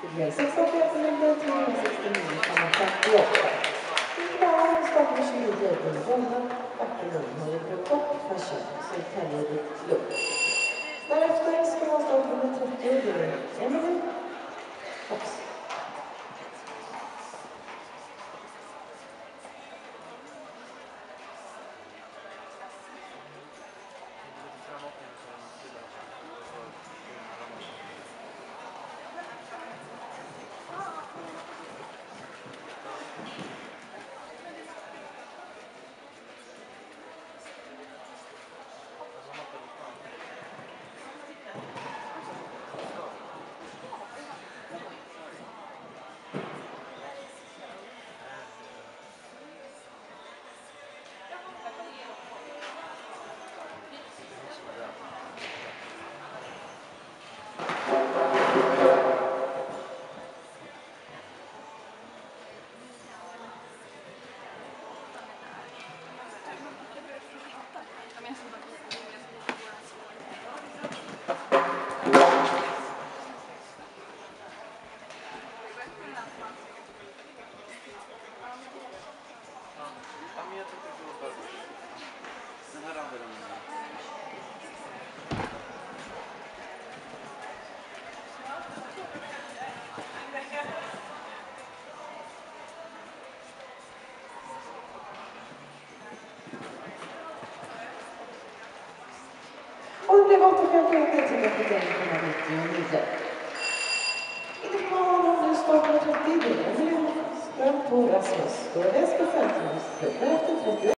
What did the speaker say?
Det är 16 369,58. Klar, startar 29 rundan. Backenum håller på kort fashion, Södertälje Lugg. Därefter ska man starta med 30, det är Emily Fox. Och det blev 8,51,99. Inte på någon startar 30, det är Ström på Rasmus. Då är det ska 50, därefter 30.